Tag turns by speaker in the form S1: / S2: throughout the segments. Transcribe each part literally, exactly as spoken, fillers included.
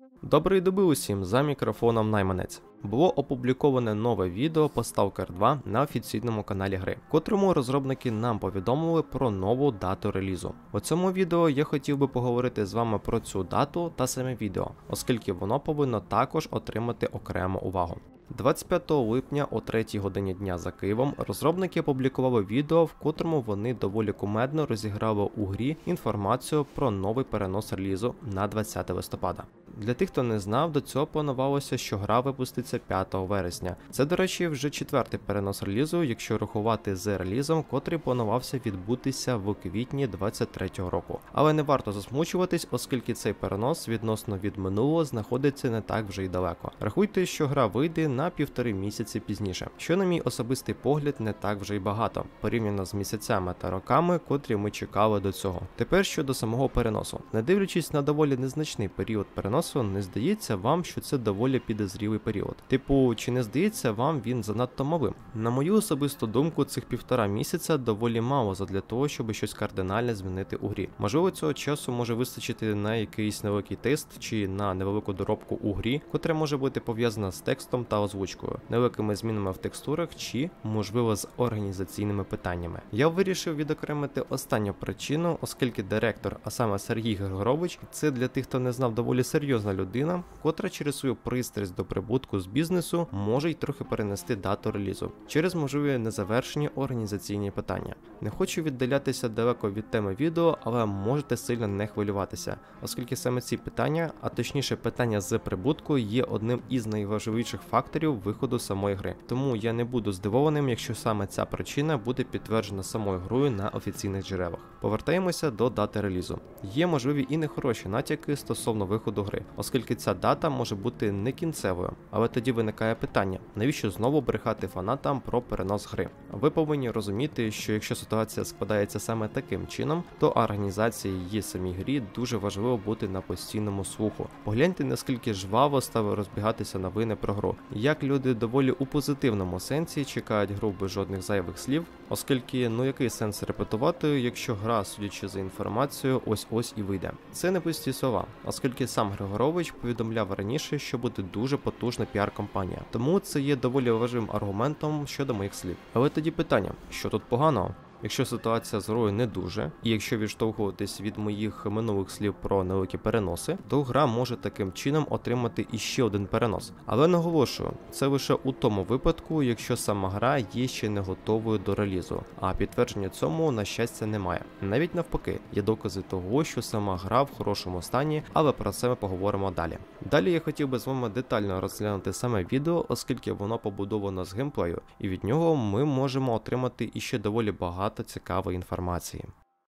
S1: Доброї доби усім, за мікрофоном Найманець. Було опубліковане нове відео по Сталкер два на офіційному каналі гри, в котрому розробники нам повідомили про нову дату релізу. У цьому відео я хотів би поговорити з вами про цю дату та саме відео, оскільки воно повинно також отримати окрему увагу. двадцять п'ятого липня о третій годині дня за Києвом розробники опублікували відео, в котрому вони доволі кумедно розіграли у грі інформацію про новий перенос релізу на двадцяте листопада. Для тих, хто не знав, до цього планувалося, що гра випуститься п'ятого вересня. Це, до речі, вже четвертий перенос релізу, якщо рахувати з релізом, котрий планувався відбутися в квітні двадцять третього року. Але не варто засмучуватись, оскільки цей перенос відносно від минулого знаходиться не так вже й далеко. Рахуйте, що гра вийде на півтори місяці пізніше, що на мій особистий погляд не так вже й багато, порівняно з місяцями та роками, котрі ми чекали до цього. Тепер щодо самого переносу. Не дивлячись на доволі незначний період переносу, не здається вам, що це доволі підозрілий період? Типу, чи не здається вам він занадто малим? На мою особисту думку, цих півтора місяця доволі мало задля того, щоб щось кардинальне змінити у грі. Можливо, цього часу може вистачити на якийсь невеликий тест чи на невелику доробку у грі, котра може бути пов'язана з текстом та озвучкою, невеликими змінами в текстурах чи, можливо, з організаційними питаннями. Я вирішив відокремити останню причину, оскільки директор, а саме Сергій Григорович, це для тих, хто не знав, доволі серйозна людина, котра через свою пристрасть до прибутку з бізнесу може й трохи перенести дату релізу через можливі незавершені організаційні питання. Не хочу віддалятися далеко від теми відео, але можете сильно не хвилюватися, оскільки саме ці питання, а точніше питання з прибутку, є одним із найважливіших факторів виходу самої гри. Тому я не буду здивованим, якщо саме ця причина буде підтверджена самою грою на офіційних джерелах. Повертаємося до дати релізу. Є можливі і нехороші натяки стосовно виходу гри, оскільки ця дата може бути не кінцевою. Але тоді виникає питання, навіщо знову брехати фанатам про перенос гри? Ви повинні розуміти, що якщо ситуація складається саме таким чином, то організації її самій грі дуже важливо бути на постійному слуху. Погляньте, наскільки жваво стали розбігатися новини про гру. Як люди доволі у позитивному сенсі чекають гру без жодних зайвих слів, оскільки, ну який сенс репетувати, якщо гра, судячи за інформацією, ось-ось і вийде. Це не пусті слова, оскільки сам Григорович повідомляв раніше, що буде дуже потужна піар-кампанія. Тому це є доволі важливим аргументом щодо моїх слів. Але тоді питання, що тут поганого? Якщо ситуація з грою не дуже, і якщо відштовхуватись від моїх минулих слів про невеликі переноси, то гра може таким чином отримати іще один перенос. Але наголошую, це лише у тому випадку, якщо сама гра є ще не готовою до релізу, а підтвердження цьому, на щастя, немає. Навіть навпаки, є докази того, що сама гра в хорошому стані, але про це ми поговоримо далі. Далі я хотів би з вами детально розглянути саме відео, оскільки воно побудовано з геймплею, і від нього ми можемо отримати іще доволі багато та цікавої інформації.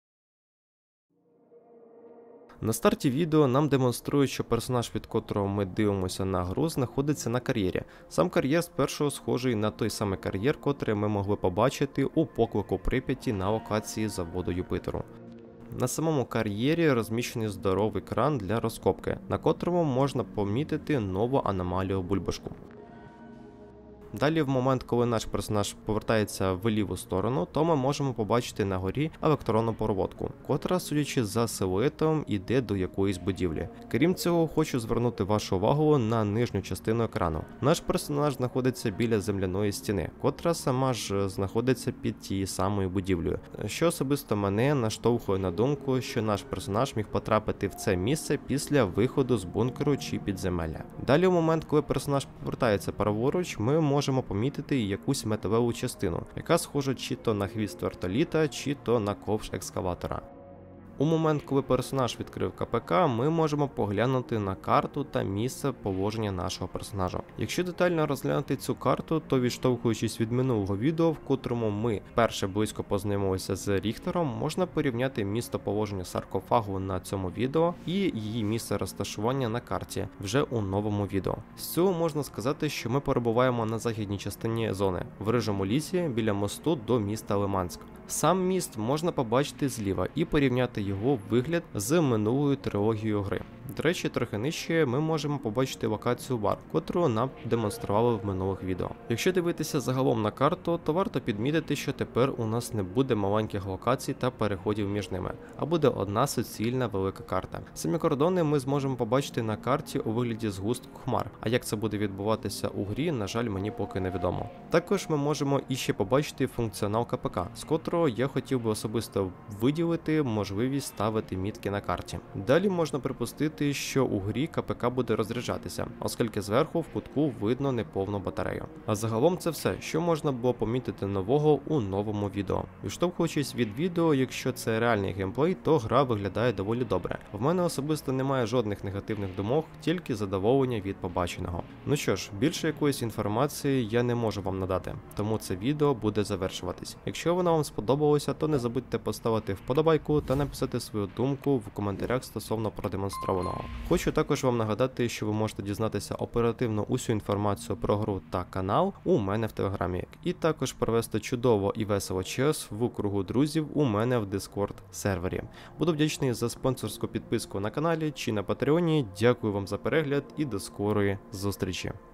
S1: На старті відео нам демонструють, що персонаж, від котрого ми дивимося на гру, знаходиться на кар'єрі. Сам кар'єр спершу схожий на той самий кар'єр, котрий ми могли побачити у поклику Прип'яті на локації заводу Юпітеру. На самому кар'єрі розміщений здоровий кран для розкопки, на котрому можна помітити нову аномалію бульбашку. Далі, в момент, коли наш персонаж повертається в ліву сторону, то ми можемо побачити на горі електронну проводку, котра, судячи за силуетом, іде до якоїсь будівлі. Крім цього, хочу звернути вашу увагу на нижню частину екрану. Наш персонаж знаходиться біля земляної стіни, котра сама ж знаходиться під тією самою будівлею, що особисто мене наштовхує на думку, що наш персонаж міг потрапити в це місце після виходу з бункеру чи підземелля. Далі, у момент, коли персонаж повертається праворуч, ми можемо можемо помітити якусь металеву частину, яка схожа чи то на хвіст вертоліта, чи то на ковш екскаватора. У момент, коли персонаж відкрив ка пе ка, ми можемо поглянути на карту та місце положення нашого персонажа. Якщо детально розглянути цю карту, то відштовхуючись від минулого відео, в котрому ми вперше близько познайомилися з Ріхтером, можна порівняти місце положення саркофагу на цьому відео і її місце розташування на карті вже у новому відео. З цього можна сказати, що ми перебуваємо на західній частині зони, в рижому лісі біля мосту до міста Лиманськ. Сам міст можна побачити зліва і порівняти його вигляд з минулою трилогією гри. До речі, трохи нижче ми можемо побачити локацію бар, котру нам демонстрували в минулих відео. Якщо дивитися загалом на карту, то варто підмітити, що тепер у нас не буде маленьких локацій та переходів між ними, а буде одна суцільна велика карта. Самі кордони ми зможемо побачити на карті у вигляді згустку хмар, а як це буде відбуватися у грі, на жаль, мені поки невідомо. Також ми можемо іще побачити функціонал КПК, з котрого я хотів би особисто виділити можливість ставити мітки на карті. Далі можна припустити, що у грі КПК буде розряджатися, оскільки зверху в кутку видно неповну батарею. А загалом це все, що можна було помітити нового у новому відео. Відштовхуючись від відео, якщо це реальний геймплей, то гра виглядає доволі добре. В мене особисто немає жодних негативних думок, тільки задоволення від побаченого. Ну що ж, більше якоїсь інформації я не можу вам надати, тому це відео буде завершуватись. Якщо воно вам сподобалося, то не забудьте поставити вподобайку та написати свою думку в коментарях стосовно продемонстрованого. Хочу також вам нагадати, що ви можете дізнатися оперативно усю інформацію про гру та канал у мене в телеграмі, і також провести чудово і весело час в кругу друзів у мене в Discord сервері. Буду вдячний за спонсорську підписку на каналі чи на Патреоні. Дякую вам за перегляд і до скорої зустрічі.